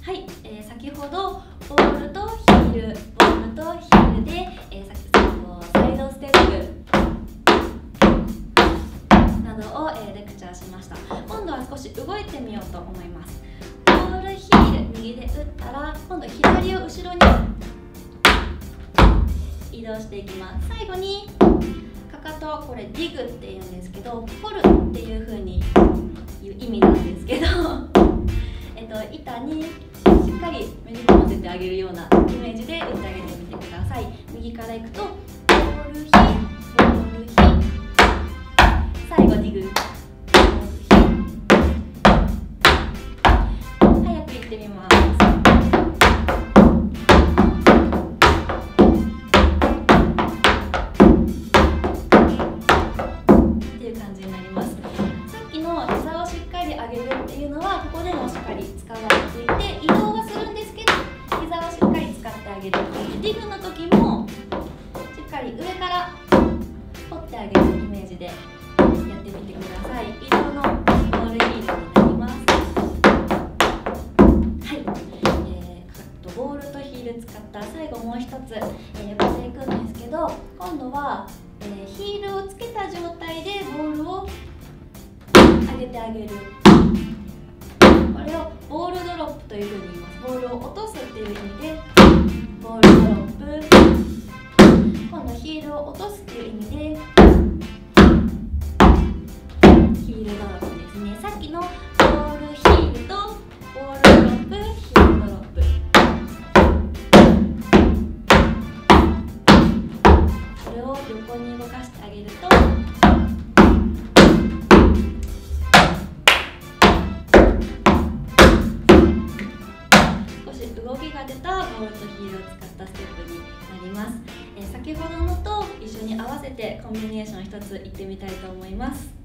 はい、先ほどボールとヒール、ボールとヒールで、サイドステップなどを、レクチャーしました。今度は少し動いてみようと思います。ボール、ヒール、右で打ったら今度左を後ろに移動していきます。最後にかかと、これディグっていうんですけど、掘るっていう風にいう意味なんですけど板にしっかりめり込ませてあげるようなイメージで打ってあげてみてください。右からいくとボールヒボールヒ、最後ディグ、ボールヒ、早くいってみます。っていう感じになります。さっきの膝をしっかり上げるっていうのはここでもしっかり使われていて、移動はするんですけど膝をしっかり使ってあげる。ディグの時もしっかり上から掘ってあげるイメージでやってみてください。移動のボールヒールになります。はい、ボールとヒール使った最後もう一つ、やっていくんですけど、今度は、ヒールをつけた状態でボールを上げてあげる。これをボールドロップというふうに言います。ボールを落とすっていう意味でボールドロップ。今度ヒールを落とすっていう意味でヒールドロップですね。さっきのボールヒールとボールドロップ、ヒールドロップ。これを横に動かしてあげると動きが出たボールとヒールを使ったステップになります。先ほどのと一緒に合わせてコンビネーション一ついってみたいと思います。